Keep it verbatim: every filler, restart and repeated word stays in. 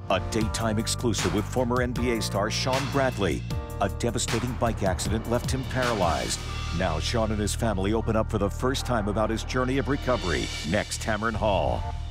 A daytime exclusive with former N B A star Shawn Bradley. A devastating bike accident left him paralyzed. Now Shawn and his family open up for the first time about his journey of recovery. Next, Tamron Hall.